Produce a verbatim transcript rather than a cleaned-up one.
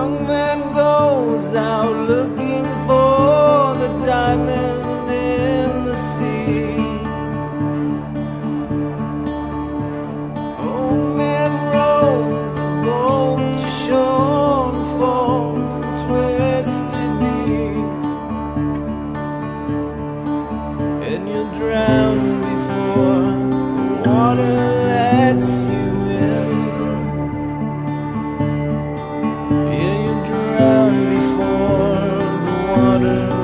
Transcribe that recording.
young man goes out looking for the diamond in the sea. Old man rows his boat to shore and falls and twisted knees, and you'll drown before the water lets you in. Yeah, you drown before the water